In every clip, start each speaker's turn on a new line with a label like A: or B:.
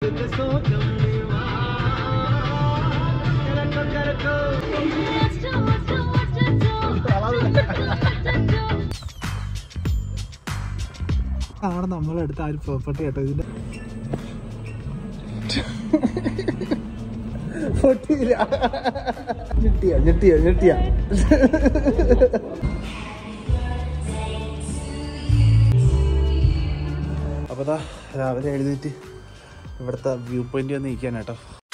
A: ആണ് നമ്മളെടുത്ത ആ ഒരു പ്രോപ്പർട്ടി കേട്ടോ. ഇതിന്റെ ഞെട്ടിയ അപ്പൊ രാവിലെ എഴുന്നേറ്റ് ഇവിടുത്തെ വ്യൂ പോയിന്റ് വന്ന് നിൽക്കാൻ കേട്ടോ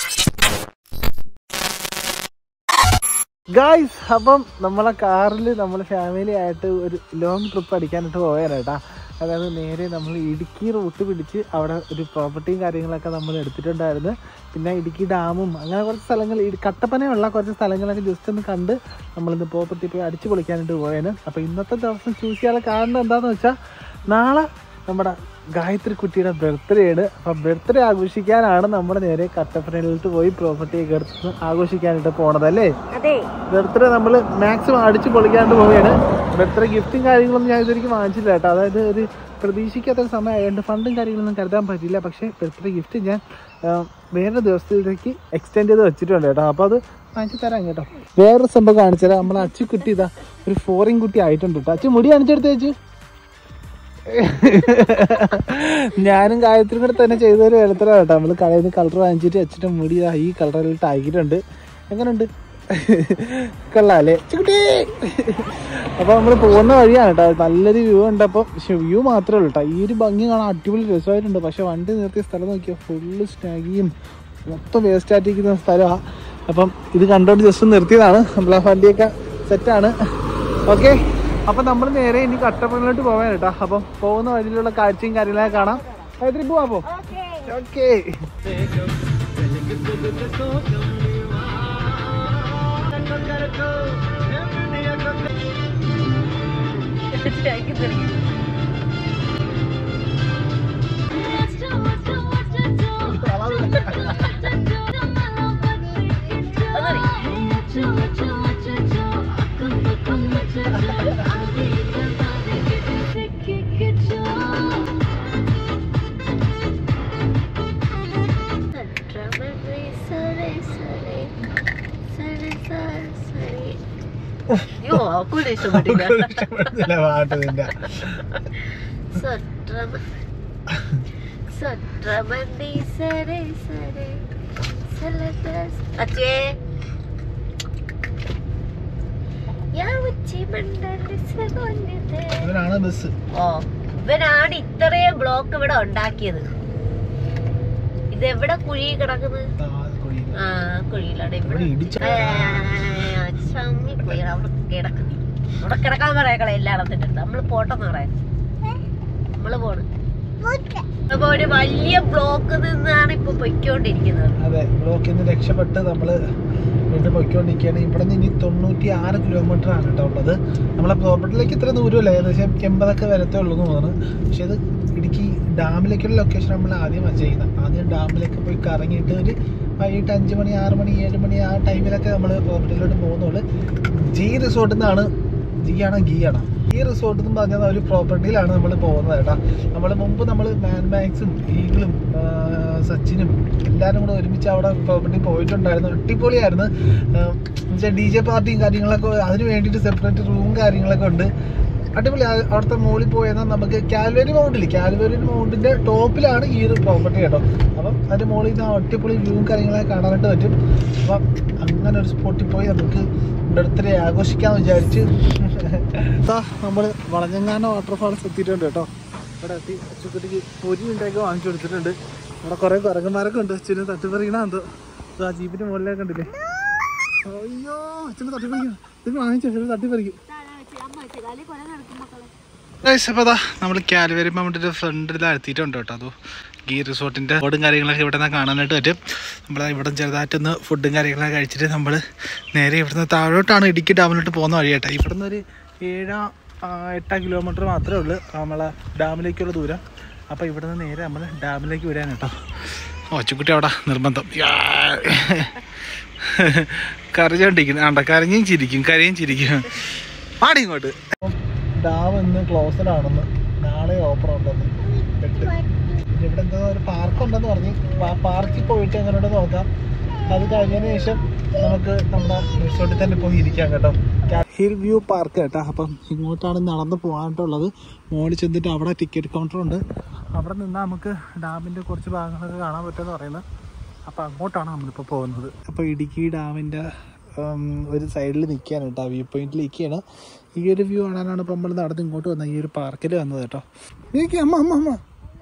A: ഗായ്സ്. അപ്പം നമ്മളെ കാറിൽ നമ്മൾ ഫാമിലി ആയിട്ട് ഒരു ലോങ് ട്രിപ്പ് അടിക്കാനായിട്ട് പോകാനായിട്ടാ. അതായത് നേരെ നമ്മൾ ഇടുക്കി റൂട്ട് പിടിച്ച് അവിടെ ഒരു പ്രോപ്പർട്ടിയും കാര്യങ്ങളൊക്കെ നമ്മൾ എടുത്തിട്ടുണ്ടായിരുന്നു. പിന്നെ ഇടുക്കി ഡാമും അങ്ങനെ കുറച്ച് സ്ഥലങ്ങൾ കട്ടപ്പനയുള്ള കുറച്ച് സ്ഥലങ്ങളൊക്കെ ജസ്റ്റ് ഒന്ന് കണ്ട് നമ്മളിന്ന് പ്രോപ്പർട്ടി പോയി അടിച്ച് പൊളിക്കാനായിട്ട് പോയേന്. അപ്പോൾ ഇന്നത്തെ ദിവസം ചൂസ് ചെയ്യാനുള്ള കാരണം എന്താണെന്ന് വെച്ചാൽ നാളെ നമ്മുടെ ഗായത്രി കുട്ടിയുടെ ബർത്ത്ഡേ ആണ്. അപ്പം ബർത്ത്ഡേ ആഘോഷിക്കാനാണ് നമ്മൾ നേരെ കട്ടപ്പനയിലോട്ട് പോയി പ്രോപ്പർട്ടിയൊക്കെ എടുത്ത് ആഘോഷിക്കാനായിട്ട് പോണത് അല്ലേ. ബർത്ത്ഡേ നമ്മൾ മാക്സിമം അടിച്ച് പൊളിക്കാനായിട്ട് പോവുകയാണ്. ബർത്ത്ഡേ ഗിഫ്റ്റും കാര്യങ്ങളൊന്നും ഞാൻ ഇതുവരെയ്ക്കും വാങ്ങിച്ചില്ല കേട്ടോ. അതായത് ഒരു പ്രതീക്ഷിക്കാത്തൊരു സമയമായതുകൊണ്ട് ഫണ്ടും കാര്യങ്ങളൊന്നും കരുതാൻ പറ്റില്ല. പക്ഷേ ബർത്ത്ഡേ ഗിഫ്റ്റ് ഞാൻ വേറെ ദിവസത്തിലേക്ക് എക്സ്റ്റെൻഡ് ചെയ്ത് വെച്ചിട്ടുണ്ട് കേട്ടോ. അപ്പോൾ അത് വാങ്ങിച്ച് തരാം കേട്ടോ. വേറൊരു സംഭവം കാണിച്ചാൽ നമ്മളെ അച്ചുക്കുട്ടി ഇതാ ഒരു ഫോറിൻ കുട്ടി ആയിട്ടുണ്ട് കേട്ടോ. അച്ചു മുടി കാണിച്ചെടുത്ത് വെച്ചു. ഞാനും ഗായത്രിയും കൂടെ തന്നെ ചെയ്തൊരു വെളുത്തര കേട്ടോ. നമ്മൾ കടയിൽ നിന്ന് കളർ വാങ്ങിച്ചിട്ട് വെച്ചിട്ട് മുടി ഈ കളറിലിട്ട് ആക്കിയിട്ടുണ്ട്. എങ്ങനെയുണ്ട്? കൊള്ളാല്ലേ ചിക്കുട്ടി? അപ്പൊ നമ്മൾ പോകുന്ന വഴിയാണ് കേട്ടോ. നല്ലൊരു വ്യൂ ഉണ്ട്. അപ്പം വ്യൂ മാത്രമേ ഉള്ളൂ കേട്ടോ. ഈ ഒരു ഭംഗി കാണാൻ അടിപൊളി രസമായിട്ടുണ്ട്. പക്ഷെ വണ്ടി നിർത്തിയ സ്ഥലം നോക്കിയാൽ ഫുള്ള് സ്നാഗിയും മൊത്തം വേസ്റ്റ് ആയിട്ടിരിക്കുന്ന സ്ഥലമാണ്. അപ്പം ഇത് കണ്ടോണ്ട് ജസ്റ്റ് നിർത്തിയതാണ്. നമ്മളെ വണ്ടിയൊക്കെ സെറ്റാണ്. ഓക്കെ, അപ്പം നമ്മൾ നേരെ ഇനി കട്ടപ്പനയിലോട്ട് പോകാൻ കേട്ടോ. അപ്പം പോകുന്ന വഴിയിലുള്ള കാഴ്ചയും കാര്യങ്ങളൊക്കെ കാണാം. ഗായത്രി പോവാ. അപ്പോ ഓക്കെ.
B: ഇവനാണ് ഇത്രയും ബ്ലോക്ക് ഇവിടെ ഉണ്ടാക്കിയത്. ഇതെവിടെ കുഴി കിടക്കുന്നത്? ആ കുഴിയിലാണ് ഇവിടെ പോയി അവിടെ കിടക്കുന്നു. അവിടെ കിടക്കാൻ പറയാക്കളെ എല്ലായിടത്തിന്റെ അടുത്ത്. നമ്മള് പോട്ടെന്ന് പറയാം. നമ്മള് പോണ്. അപ്പൊ ഒരു വലിയ ബ്ലോക്ക് നിന്നാണ് ഇപ്പൊ പൊയ്ക്കൊണ്ടിരിക്കുന്നത്.
A: അതെ, ബ്ലോക്കിൽ നിന്ന് രക്ഷപ്പെട്ട് നമ്മള് വീണ്ടും പൊയ്ക്കൊണ്ടിരിക്കുകയാണ്. ഇവിടെ നിന്ന് 96 കിലോമീറ്റർ ആണ് കേട്ടോ ഉള്ളത്. നമ്മളെ പ്രോപ്പർട്ടിയിലേക്ക് ഇത്ര ദൂരമല്ല, ഏകദേശം 80 വരത്തേ ഉള്ളൂ എന്ന് തോന്നുന്നു. പക്ഷെ അത് ഇടുക്കി ഡാമിലേക്കുള്ള ലൊക്കേഷൻ നമ്മൾ ആദ്യം ചെയ്യുന്നത്. ആദ്യം ഡാമിലേക്ക് പോയി കറങ്ങിയിട്ട് ഒരു വൈകിട്ട് 5 മണി 6 മണി 7 മണി ആ ടൈമിലൊക്കെ നമ്മൾ പ്രോപ്പർട്ടിയിലോട്ട് പോകുന്നുള്ളൂ. ജി റിസോർട്ടിൽ നിന്നാണ്, ഈ റിസോർട്ട് എന്ന് പറഞ്ഞാൽ ഒരു പ്രോപ്പർട്ടിയിലാണ് നമ്മൾ പോകുന്നത് കേട്ടോ. നമ്മൾ മുമ്പ് നമ്മൾ മാൻമാക്സും ഈഗിളും സച്ചിനും എല്ലാവരും കൂടെ ഒരുമിച്ച് അവിടെ പ്രോപ്പർട്ടി പോയിട്ടുണ്ടായിരുന്നു. അടിപൊളിയായിരുന്നു. എന്നുവെച്ചാൽ DJ പാർട്ടിയും കാര്യങ്ങളൊക്കെ അതിന് വേണ്ടിയിട്ട് സെപ്പറേറ്റ് റൂം കാര്യങ്ങളൊക്കെ ഉണ്ട്. അടിപൊളി. അവിടുത്തെ മുകളിൽ പോയെന്നാൽ നമുക്ക് കാൽവരി മൗണ്ടിന്റെ ടോപ്പിലാണ് ഈ ഒരു പ്രോപ്പർട്ടി കേട്ടോ. അപ്പം അതിന്റെ മുകളിൽ നിന്ന് അടിപൊളി വ്യൂവും കാര്യങ്ങളൊക്കെ കാണാനായിട്ട് പറ്റും. അപ്പം അങ്ങനെ ഒരു സ്പോട്ടിൽ പോയി നമുക്ക് ബർത്ത്ഡേ ആഘോഷിക്കാമെന്ന് വിചാരിച്ച് നമ്മൾ വളഞ്ഞങ്ങാന വാട്ടർഫാൾസ് എത്തിയിട്ടുണ്ട് കേട്ടോ. ഇവിടെ എത്തി അച്ചുക്കുട്ടിക്ക് ഒരു മിനിറ്റൊക്കെ വാങ്ങിച്ചു കൊടുത്തിട്ടുണ്ട്. ഇവിടെ കുറേ കുരങ്ങന്മാരൊക്കെ ഉണ്ട്. അച്ഛന് തട്ടിപ്പറിയണ എന്തോ ആ ജീപ്പിന്റെ മുകളിലേക്ക് കണ്ടില്ലേ? അയ്യോ അച്ഛന് തട്ടിപ്പറിക്കണം. ഇത് വാങ്ങിച്ചു അച്ഛന് തട്ടിപ്പറിക്കും. അപ്പോൾ നമ്മൾ കാൽവരി മൗണ്ടിൻ്റെ ഫ്രണ്ടിൽ എത്തിയിട്ടുണ്ട് കേട്ടോ. അതോ ഈ റിസോർട്ടിൻ്റെ ഫുഡും കാര്യങ്ങളൊക്കെ ഇവിടെ നിന്ന് കാണാനായിട്ട് പറ്റും. നമ്മൾ ഇവിടെ ചെറുതായിട്ടൊന്ന് ഫുഡും കാര്യങ്ങളൊക്കെ കഴിച്ചിട്ട് നമ്മൾ നേരെ ഇവിടുന്ന് താഴോട്ടാണ് ഇടുക്കി ഡാമിലോട്ട് പോകുന്ന വഴി കേട്ടോ. ഇവിടുന്ന് ഒരു 7-8 കിലോമീറ്റർ മാത്രമേ ഉള്ളൂ നമ്മളെ ഡാമിലേക്കുള്ള ദൂരം. അപ്പോൾ ഇവിടുന്ന് നേരെ നമ്മൾ ഡാമിലേക്ക് വിടാൻ കേട്ടോ. ഒച്ചക്കുട്ടി അവിടെ നിർബന്ധം കരഞ്ഞോണ്ടിരിക്കുന്നു. കരഞ്ഞും ചിരിക്കും പാടി ഇങ്ങോട്ട്. ഡാം ഇന്ന് ക്ലോസ്ഡ് ആണെന്ന്, നാളെ ഓപ്പൺ ഉണ്ടെന്ന്. 8 ഇവിടെ എന്തോ ഒരു പാർക്ക് ഉണ്ടെന്ന് പറഞ്ഞ് ആ പാർക്കിൽ പോയിട്ട് എങ്ങനെയുണ്ട് നോക്കാം. അത് കഴിഞ്ഞതിന് ശേഷം നമുക്ക് നമ്മുടെ റിസോർട്ടിൽ തന്നെ പോയി ഇരിക്കാം കേട്ടോ. ഹിൽ വ്യൂ പാർക്ക് കേട്ടോ. അപ്പം ഇങ്ങോട്ടാണ് നടന്ന് പോകാനായിട്ടുള്ളത്. മോളിൽ ചെന്നിട്ട് അവിടെ ടിക്കറ്റ് കൗണ്ടറുണ്ട്. അവിടെ നിന്നാൽ നമുക്ക് ഡാമിൻ്റെ കുറച്ച് ഭാഗങ്ങളൊക്കെ കാണാൻ പറ്റുമെന്ന് പറയുന്നത്. അപ്പോൾ അങ്ങോട്ടാണ് നമ്മളിപ്പോൾ പോകുന്നത്. അപ്പോൾ ഇടുക്കി ഡാമിൻ്റെ ഒരു സൈഡിൽ നിൽക്കുകയാണ് കേട്ടോ, വ്യൂ പോയിന്റിൽ നിൽക്കുകയാണ്. ഈ ഒരു വ്യൂ കാണാനാണ് ഇപ്പോൾ നമ്മൾ നടന്ന് ഇങ്ങോട്ട് വന്നത്, ഈ ഒരു പാർക്കിൽ വന്നത് കേട്ടോ. എനിക്ക് അമ്മ അമ്മ അമ്മ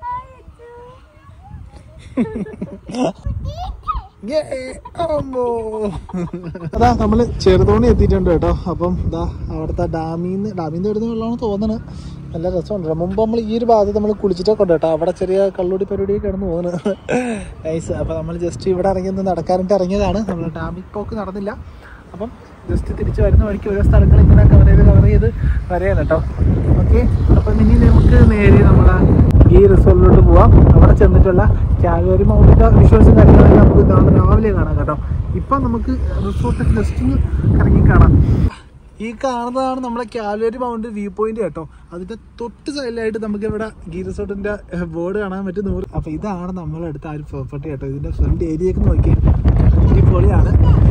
A: അതാ നമ്മള് ചെറുതോണി എത്തിയിട്ടുണ്ട് കേട്ടോ. അപ്പം ഇതാ അവിടുത്തെ ഡാമിന്ന് വരുന്ന വെള്ളമാണ് തോന്നുന്നത്. നല്ല രസമുണ്ട്. മുമ്പ് നമ്മൾ ഈ ഒരു ഭാഗത്ത് നമ്മൾ കുളിച്ചിട്ടൊക്കെ ഉണ്ട് കേട്ടോ. അവിടെ ചെറിയ കള്ളൂടി പരിപാടിയൊക്കെ കിടന്ന് പോകുന്നത് നൈസ്. അപ്പം നമ്മൾ ജസ്റ്റ് ഇവിടെ ഇറങ്ങി നടക്കാനായിട്ട് ഇറങ്ങിയതാണ്. നമ്മൾ ഡാമിൽ പോക്ക് നടന്നില്ല. അപ്പം ജസ്റ്റ് തിരിച്ച് വരുന്ന വഴിക്ക് ഓരോ സ്ഥലങ്ങൾ ഇങ്ങനെ കവർ ചെയ്ത് വരെയാണ് കേട്ടോ. ഓക്കെ, അപ്പം ഇനി നമുക്ക് നേരെ നമ്മുടെ ഈ റിസോർട്ടിലോട്ട് പോവാം. അവിടെ ചെന്നിട്ടുള്ള കാൽവരി മൗണ്ടിൻ്റെ വിഷ്വൽസും കാര്യങ്ങളെല്ലാം നമുക്ക് നാളെ രാവിലെ കാണാം കേട്ടോ. ഇപ്പം നമുക്ക് റിസോർട്ട് ജസ്റ്റ് ഒന്ന് ഇറങ്ങി കാണാം. ഈ കാണുന്നതാണ് നമ്മുടെ കാൽവരി മൗണ്ട് വ്യൂ പോയിന്റ് കേട്ടോ. അതിന്റെ തൊട്ട് സൈഡിലായിട്ട് നമുക്ക് ഇവിടെ ഗീ റിസോർട്ടിന്റെ ബോർഡ് കാണാൻ പറ്റും 100. അപ്പൊ ഇതാണ് നമ്മളെ അടുത്ത ആ ഒരു പ്രോപ്പർട്ടി കേട്ടോ. ഇതിന്റെ ഫ്രണ്ട് ഏരിയയൊക്കെ നോക്കിയാൽ അടിപൊളിയാണ്.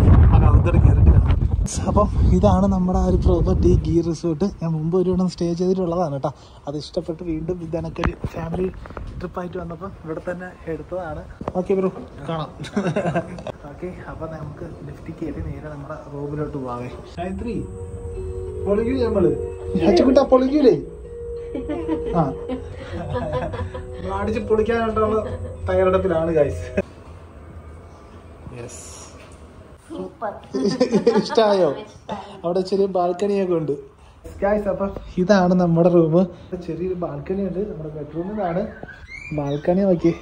A: അപ്പം ഇതാണ് നമ്മുടെ ആ ഒരു പ്രോപ്പർട്ടി ഗീ റിസോർട്ട്. ഞാൻ മുമ്പ് ഒരു വണ്ണം സ്റ്റേ ചെയ്തിട്ടുള്ളതാണ് കേട്ടോ. അത് ഇഷ്ടപ്പെട്ട് വീണ്ടും ഇതെനക്കൊരു ഫാമിലി ട്രിപ്പായിട്ട് വന്നപ്പോൾ ഇവിടെ തന്നെ എടുത്തതാണ്. ഓക്കെ ബ്രോ, കാണാം. ഓക്കെ, അപ്പം നമുക്ക് ലിഫ്റ്റ് കയറി നേരെ നമ്മുടെ റൂമിലോട്ട് പോവാവേ. ഗായത്രി പൊളിക്കൂലേ നമ്മള്? അച്ചുകുട്ടാ പൊളിക്കൂലേ? ആ, അടിച്ച് പൊളിക്കാനായിട്ടുള്ള തയ്യാറെടുപ്പിലാണ് ഗൈസ്. യെസ്, ഇഷ്ടമായോ? അവിടെ ചെറിയ ബാൽക്കണിയൊക്കെ ഉണ്ട് ഗൈസ്. അപ്പം ഇതാണ് നമ്മുടെ റൂം. ചെറിയൊരു ബാൽക്കണി ഉണ്ട് നമ്മുടെ ബെഡ്റൂമിലാണ്. ബാൽക്കണി നോക്കി.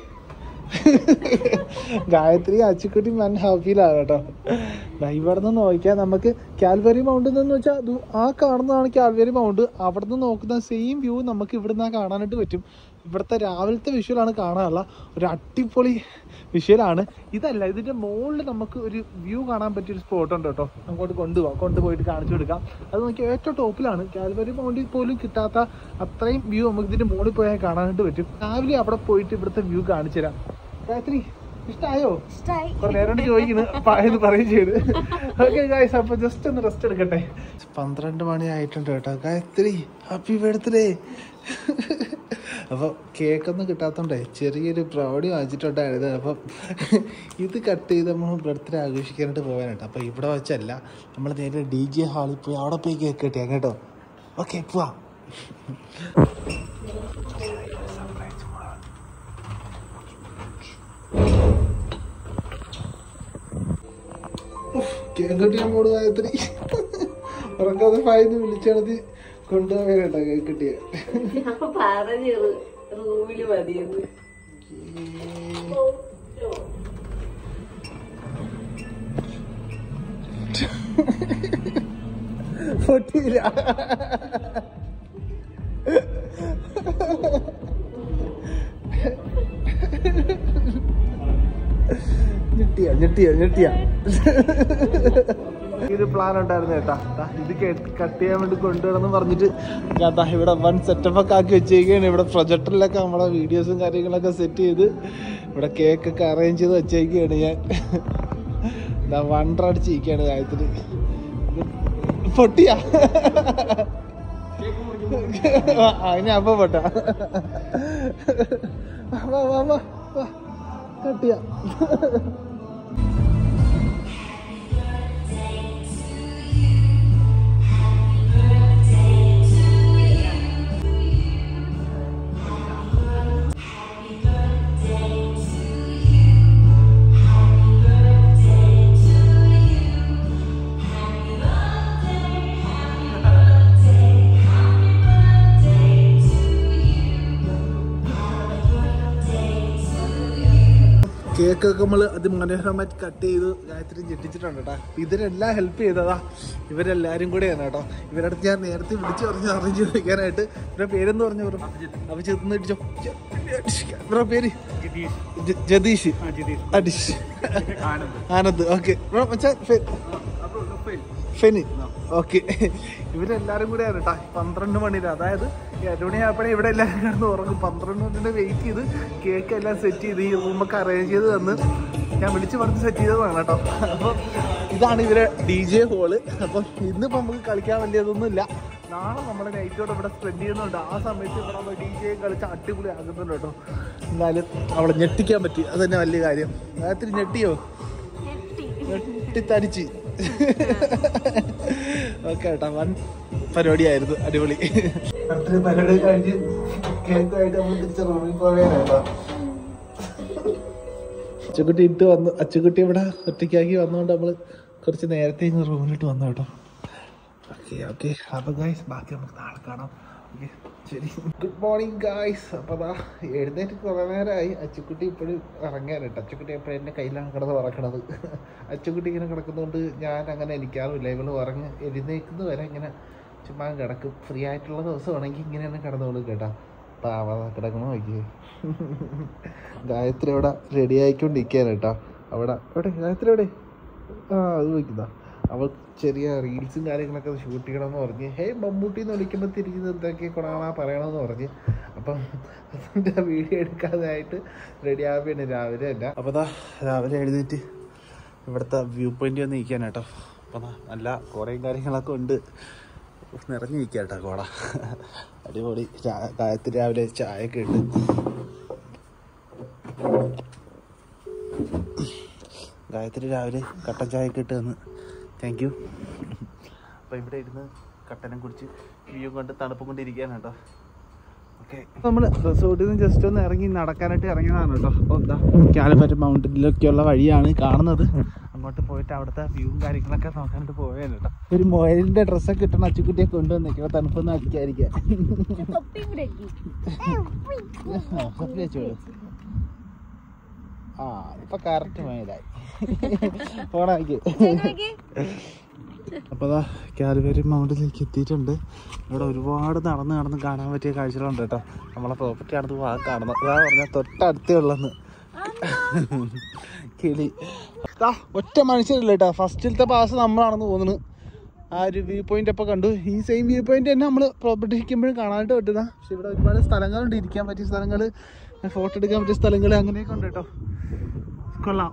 A: ഗായത്രി അച്ചുക്കുട്ടി മൻ ഹാപ്പിയിലാണ് കേട്ടോ. ഇവിടെ നിന്ന് നോക്കിയാൽ നമുക്ക് കാൽവരി മൗണ്ടിൽ നിന്ന് വെച്ചാൽ ആ കാണുന്നതാണ് കാൽവരി മൗണ്ട്. അവിടെ നിന്ന് നോക്കുന്ന സെയിം വ്യൂ നമുക്ക് ഇവിടെ നിന്ന് കാണാനായിട്ട് പറ്റും. ഇവിടുത്തെ രാവിലത്തെ വിഷ്വലാണ് കാണാനുള്ള ഒരു അടിപൊളി വിഷ്വലാണ്. ഇതല്ല, ഇതിൻ്റെ മുകളിൽ നമുക്ക് ഒരു വ്യൂ കാണാൻ പറ്റിയൊരു സ്പോട്ടുണ്ട് കേട്ടോ. അങ്ങോട്ട് കൊണ്ടുപോയിട്ട് കാണിച്ചു കൊടുക്കാം. അത് നോക്കി ഏറ്റവും ടോപ്പിലാണ്. കാൽവരി മൗണ്ടിൽ പോലും കിട്ടാത്ത അത്രയും വ്യൂ നമുക്ക് ഇതിൻ്റെ മുകളിൽ പോയാൽ കാണാനായിട്ട് പറ്റും. രാവിലെ അവിടെ പോയിട്ട് ഇവിടുത്തെ വ്യൂ കാണിച്ചു തരാം. ഗായത്രി ഇഷ്ടായോ? കുറെ നേരം ചോദിക്കുന്നു, പറയും ചെയ്ത്. ഓക്കെ ഗായ്സ്, അപ്പൊ ജസ്റ്റ് ഒന്ന് റെസ്റ്റ് എടുക്കട്ടെ. 12 മണി ആയിട്ടുണ്ട് കേട്ടോ. Gayathri happy birthday. അപ്പോൾ കേക്കൊന്നും കിട്ടാത്തതുകൊണ്ടേ ചെറിയൊരു പ്രൗഢി വാങ്ങിച്ചിട്ടുണ്ടായത്. അപ്പം ഇത് കട്ട് ചെയ്ത് നമ്മൾ ബർത്ത്ഡേ ആഘോഷിക്കാനായിട്ട് പോകാനായിട്ട്. അപ്പോൾ ഇവിടെ വെച്ചല്ല, നമ്മൾ നേരെ DJ ഹാളിൽ പോയി അവിടെ പോയി കേക്ക് കിട്ടിയാൽ കേട്ടോ. ഓക്കെ, പോവാം. കേക്ക് കിട്ടിയാൽ മോട് ഗായത്രി ഉറക്കാതെ ഫൈന്ന് വിളിച്ചെടുത്ത് കൊണ്ടുപോകാനായിട്ടാ കേക്ക് കിട്ടിയ.
B: റൂമില് മതിയെന്ന്
A: പൊട്ടിയില്ല. ഞെട്ടിയ ഇത് പ്ലാൻ ഉണ്ടായിരുന്നു കേട്ടാ. ഇത് കട്ട് ചെയ്യാൻ വേണ്ടി കൊണ്ടുവരണം പറഞ്ഞിട്ട് ഞാൻ ഇവിടെ വൺ സെറ്റപ്പ് ഒക്കെ ആക്കി വെച്ചേക്കാണ്. ഇവിടെ പ്രൊജക്ടറിലൊക്കെ നമ്മളെ വീഡിയോസും കാര്യങ്ങളൊക്കെ സെറ്റ് ചെയ്ത് ഇവിടെ കേക്കൊക്കെ അറേഞ്ച് ചെയ്ത് വെച്ചേക്കാണ്. ഞാൻ വണ്ടർ അടിച്ചിരിക്കുകയാണ് കാര്യത്തിൽ. പൊട്ടിയാ അതിന് അപ്പൊ പൊട്ടാ കട്ടിയാ. കേക്കൊക്കെ നമ്മൾ അതിമനോഹരമായിട്ട് കട്ട് ചെയ്ത് ഗായത്രി ഞെട്ടിച്ചിട്ടുണ്ട് കേട്ടോ. ഇതിനെല്ലാം ഹെൽപ്പ് ചെയ്തതാ ഇവരെല്ലാവരും കൂടെയാണ് കേട്ടോ. ഇവരടുത്ത് ഞാൻ നേരത്തെ വിളിച്ച് അറേഞ്ച് വയ്ക്കാനായിട്ട്. ഇവരുടെ പേരെന്ന് പറഞ്ഞു ബ്രോ? അപ്പോൾ ചെന്ന് ഇടിച്ചോ. ബ്രോ പേര്? ജതീഷ്. അഡിഷ് ആനന്ദ്. Okay bro. മച്ചാ ഫെനി. ഓക്കെ, ഇവരെല്ലാരും കൂടെയാണ് കേട്ടോ 12 മണിയിൽ, അതായത് 2 മണിയായപ്പോഴേ ഇവിടെ എല്ലാവരും കിടന്ന് ഉറങ്ങും. 12 മണിൻ്റെ വെയിറ്റ് ചെയ്ത് കേക്ക് എല്ലാം സെറ്റ് ചെയ്ത് ഈ റൂമൊക്കെ അറേഞ്ച് ചെയ്ത് തന്ന് ഞാൻ വിളിച്ച് പറഞ്ഞ് സെറ്റ് ചെയ്തതാണ് കേട്ടോ. അപ്പം ഇതാണ് ഇവരെ DJ ഹോള്. അപ്പം ഇന്നിപ്പോൾ നമുക്ക് കളിക്കാൻ വലിയതൊന്നുമില്ല. നാളെ നമ്മൾ നൈറ്റോടെ ഇവിടെ സ്പെൻഡ് ചെയ്യുന്നുണ്ട്. ആ സമയത്ത് ഇവിടെ നമ്മൾ DJ കളിച്ച് അടിപൊളി ആകുന്നുണ്ട് കേട്ടോ. എന്നാലും അവളെ ഞെട്ടിക്കാൻ പറ്റി, അത് തന്നെ വലിയ കാര്യം. രാത്രി ഞെട്ടിയോ? ഞെട്ടിത്തരിച്ച്. ഓക്കെ കേട്ടോ, വൻ പരിപാടിയായിരുന്നു, അടിപൊളി. പരിപാടി കഴിഞ്ഞ് കേക്കുമായിട്ട് നമ്മൾ തിരിച്ച് റൂമിൽ പോവേനേട്ടോ. അച്ചുകുട്ടി ഇട്ട് വന്നു. അച്ചുകുട്ടി ഇവിടെ ഒറ്റയ്ക്കാക്കി വന്നുകൊണ്ട് നമ്മൾ കുറച്ച് നേരത്തെ റൂമിലിട്ട് വന്നു കേട്ടോ. ഓക്കെ അപ്പോൾ ഗായ്സ് ബാക്കി നമുക്ക് നാളെ കാണാം. ഓക്കെ ശരി, ഗുഡ് മോർണിംഗ് ഗായ്സ്. അപ്പോൾ അതാ എഴുന്നേറ്റ് കുറേ നേരമായി. അച്ചുക്കുട്ടി ഇപ്പോഴും ഇറങ്ങാനുണ്ട്. അച്ചുക്കുട്ടി എപ്പോഴും എൻ്റെ കയ്യിലാണ് കിടന്ന് ഉറക്കണത്. അച്ചുക്കുട്ടി ഇങ്ങനെ കിടക്കുന്നതുകൊണ്ട് ഞാൻ അങ്ങനെ എനിക്കാറുമില്ല. ഇവള് എഴുന്നേക്കുന്നത് വരെ ഇങ്ങനെ ചുമ്മാ കിടക്കും. ഫ്രീ ആയിട്ടുള്ള ദിവസമാണെങ്കിൽ ഇങ്ങനെ തന്നെ കിടന്നോളും കേട്ടോ. പാവ കിടക്കണോ നോക്കിയേ. ഗായത്രി അവിടെ റെഡി ആയിക്കൊണ്ടിരിക്കുകയാണ് കേട്ടോ. അവിടെ ഗായത്രി എവിടെ? അത് വയ്ക്കുന്ന അവൾ ചെറിയ റീൽസും കാര്യങ്ങളൊക്കെ ഷൂട്ട് ചെയ്യണമെന്ന് പറഞ്ഞ് മമ്മൂട്ടി എന്ന് വിളിക്കുമ്പോൾ തിരിഞ്ഞ് എന്തൊക്കെ കൊണാണാ പറയണമെന്ന് പറഞ്ഞ് അപ്പം അതിൻ്റെ വീഡിയോ എടുക്കാതായിട്ട് റെഡി ആവുകയാണ് രാവിലെ അല്ല. അപ്പോൾ രാവിലെ എഴുന്നേറ്റ് ഇവിടുത്തെ വ്യൂ പോയിന്റ് വന്ന് നിൽക്കാൻ കേട്ടോ. അപ്പം നല്ല കുറേയും കാര്യങ്ങളൊക്കെ ഉണ്ട്, നിറഞ്ഞു നിൽക്കുക കേട്ടോ കോട. അടിപൊളി. ഗായത്രി രാവിലെ ചായയൊക്കെ ഇട്ട് ഗായത്രി രാവിലെ കട്ടൻ ചായയൊക്കെ ഇട്ട് തന്ന് താങ്ക് യു. അപ്പോൾ ഇവിടെ ഇരുന്ന് കട്ടനും കുടിച്ച് വ്യൂ കൊണ്ട് തണുപ്പും കൊണ്ടിരിക്കുകയാണ് കേട്ടോ. ഓക്കെ, നമ്മൾ റിസോർട്ടിൽ നിന്ന് ജസ്റ്റ് ഒന്ന് ഇറങ്ങി നടക്കാനായിട്ട് ഇറങ്ങിയതാണ് കേട്ടോ. അപ്പോൾ എന്താ കാലിഫറ്റ് മൗണ്ടനിലൊക്കെയുള്ള വഴിയാണ് കാണുന്നത്. അങ്ങോട്ട് പോയിട്ട് അവിടുത്തെ വ്യൂവും കാര്യങ്ങളൊക്കെ നോക്കാനായിട്ട് പോവുകയാണ് കേട്ടോ. ഒരു മൊയലിൻ്റെ ഡ്രസ്സൊക്കെ കിട്ടണം അച്ചുകുട്ടിയെ കൊണ്ടുവന്നേക്കുക, തണുപ്പൊന്നും അടിക്കാതിരിക്കാൻ. വെച്ചോളൂ. ആ ഇപ്പൊ കറക്റ്റ് മൊയലായി. പോണാക്കി. അപ്പോൾ അതാ കാൽവരി മൗണ്ടിലേക്ക് എത്തിയിട്ടുണ്ട്. ഇവിടെ ഒരുപാട് നടന്ന് കാണാൻ പറ്റിയ കാഴ്ചകളുണ്ട് കേട്ടോ. നമ്മളെ പ്രോപ്പർട്ടി അടുത്ത് കാണുന്നത് അതാ പറഞ്ഞാൽ തൊട്ടടുത്തേ ഉള്ളെന്ന്. കിളി ഒറ്റ മനുഷ്യരില്ല കേട്ടോ. ഫസ്റ്റിലത്തെ പാസ് നമ്മളാണെന്ന് തോന്നുന്നു. ആ ഒരു വ്യൂ പോയിന്റ് അപ്പോൾ കണ്ടു. ഈ സെയിം വ്യൂ പോയിന്റ് തന്നെ നമ്മൾ പ്രോപ്പർട്ടി ഇരിക്കുമ്പോഴും കാണാനായിട്ട് പറ്റുന്ന. പക്ഷെ ഇവിടെ ഒരുപാട് സ്ഥലങ്ങളുണ്ട്, ഇരിക്കാൻ പറ്റിയ സ്ഥലങ്ങൾ, ഫോട്ടോ എടുക്കാൻ പറ്റിയ സ്ഥലങ്ങൾ, അങ്ങനെയൊക്കെ ഉണ്ട് കേട്ടോ. കൊള്ളാം.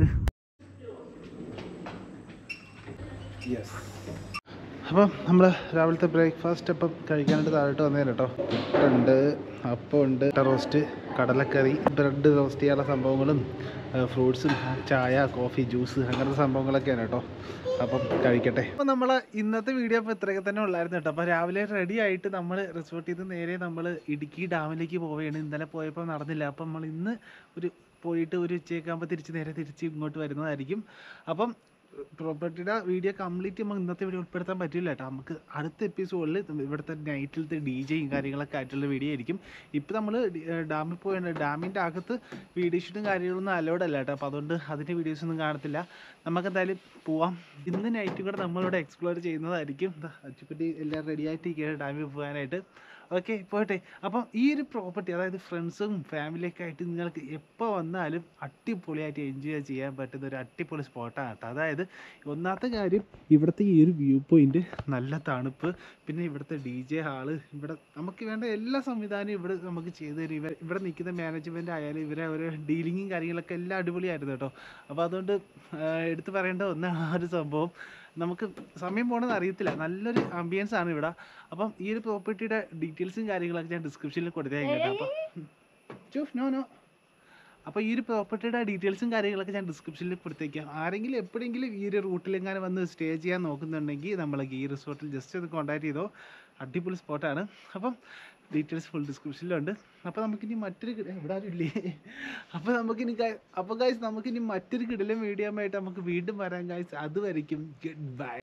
A: യെസ്, അപ്പം നമ്മൾ രാവിലത്തെ ബ്രേക്ക്ഫാസ്റ്റ് അപ്പം കഴിക്കാനായിട്ട് താഴോട്ട് വന്നേരം കേട്ടോ. പുട്ടുണ്ട്, അപ്പമുണ്ട്, റോസ്റ്റ്, കടലക്കറി, ബ്രെഡ് റോസ്റ്റ് ചെയ്യാനുള്ള സംഭവങ്ങളും ഫ്രൂട്ട്സും ചായ, കോഫി, ജ്യൂസ് അങ്ങനത്തെ സംഭവങ്ങളൊക്കെയാണ് കേട്ടോ. അപ്പം കഴിക്കട്ടെ. അപ്പം നമ്മൾ ഇന്നത്തെ വീഡിയോ അപ്പോൾ ഇത്രയൊക്കെ തന്നെ ഉള്ളായിരുന്നു കേട്ടോ. അപ്പോൾ രാവിലെ റെഡി ആയിട്ട് നമ്മൾ റിസോർട്ടിൽ നിന്ന് നേരെ നമ്മൾ ഇടുക്കി ഡാമിലേക്ക് പോവുകയാണ്. ഇന്നലെ പോയപ്പോൾ നടന്നില്ല. അപ്പം നമ്മൾ ഇന്ന് പോയിട്ട് ഒരു ഉച്ചയൊക്കെ ആകുമ്പോൾ തിരിച്ച് ഇങ്ങോട്ട് വരുന്നതായിരിക്കും. അപ്പം പ്രോപ്പർട്ടിയുടെ വീഡിയോ കംപ്ലീറ്റ് നമുക്ക് ഇന്നത്തെ വീഡിയോ ഉൾപ്പെടുത്താൻ പറ്റില്ല കേട്ടോ. നമുക്ക് അടുത്ത എപ്പിസോഡിൽ ഇവിടുത്തെ നൈറ്റിലത്തെ DJയും കാര്യങ്ങളൊക്കെ ആയിട്ടുള്ള വീഡിയോ ആയിരിക്കും. ഇപ്പോൾ നമ്മൾ ഡാമിൽ പോയാണ്. ഡാമിൻ്റെ അകത്ത് വീഡിയോ ഷൂട്ടും കാര്യങ്ങളൊന്നും അലൗഡ് അല്ല കേട്ടോ. അപ്പോൾ അതുകൊണ്ട് അതിൻ്റെ വീഡിയോസൊന്നും കാണത്തില്ല. നമുക്ക് എന്തായാലും പോവാം. ഇന്ന് നൈറ്റും കൂടെ നമ്മളിവിടെ എക്സ്പ്ലോർ ചെയ്യുന്നതായിരിക്കും. അച്ചുക്കുട്ടി എല്ലാം റെഡി ആയിട്ടിരിക്കുകയാണ് ഡാമിൽ പോകാനായിട്ട്. ഓക്കെ പോട്ടെ. അപ്പം ഈ ഒരു പ്രോപ്പർട്ടി, അതായത് ഫ്രണ്ട്സും ഫാമിലിയൊക്കെ ആയിട്ട് നിങ്ങൾക്ക് എപ്പോൾ വന്നാലും അടിപൊളിയായിട്ട് എൻജോയ് ചെയ്യാൻ പറ്റുന്ന ഒരു അടിപൊളി സ്പോട്ടാണ് കേട്ടോ. അതായത് ഒന്നാമത്തെ കാര്യം ഇവിടുത്തെ ഈ ഒരു വ്യൂ പോയിന്റ്, നല്ല തണുപ്പ്, പിന്നെ ഇവിടുത്തെ DJ ഹാള്, ഇവിടെ നമുക്ക് വേണ്ട എല്ലാ സംവിധാനവും ഇവിടെ നമുക്ക് ചെയ്തു തരും. ഇവിടെ നിൽക്കുന്ന മാനേജ്മെൻറ്റ് ആയാലും ഇവരെ ഒരു ഡീലിങ്ങും കാര്യങ്ങളൊക്കെ എല്ലാം അടിപൊളിയായിരുന്നു കേട്ടോ. അപ്പോൾ അതുകൊണ്ട് എടുത്തു പറയേണ്ട ഒന്നാണ് ആ ഒരു സംഭവം. നമുക്ക് സമയം പോകണമെന്ന് അറിയത്തില്ല, നല്ലൊരു ആംബിയൻസ് ആണ് ഇവിടെ. അപ്പം ഈ ഒരു പ്രോപ്പർട്ടിയുടെ ഡീറ്റെയിൽസും കാര്യങ്ങളൊക്കെ ഞാൻ ഡിസ്ക്രിപ്ഷനിൽ കൊടുത്തേക്കാം കേട്ടോ. അപ്പം അപ്പോൾ ഈ ഒരു പ്രോപ്പർട്ടിയുടെ ഡീറ്റെയിൽസും കാര്യങ്ങളൊക്കെ ഞാൻ ഡിസ്ക്രിപ്ഷനിൽ കൊടുത്തേക്കാം. ആരെങ്കിലും എപ്പോഴെങ്കിലും ഈ ഒരു റൂട്ടിലെങ്ങാനും വന്ന് സ്റ്റേ ചെയ്യാൻ നോക്കുന്നുണ്ടെങ്കിൽ നമ്മളൊക്കെ ഈ റിസോർട്ടിൽ ജസ്റ്റ് ഒന്ന് കോൺടാക്ട് ചെയ്തോ. അടിപൊളി സ്പോട്ടാണ്. അപ്പം ഡീറ്റെയിൽസ് ഫുൾ ഡിസ്ക്രിപ്ഷനിലുണ്ട്. അപ്പോൾ നമുക്കിനി മറ്റൊരു ഇവിടെ ആരും ഇല്ലേ. അപ്പോൾ ഗായ്സ് നമുക്കിനി മറ്റൊരു കിടിലൻ വീഡിയോ ആയിട്ട് നമുക്ക് വീണ്ടും വരാം ഗായ്സ്. അതുവരെയ്ക്കും good bye.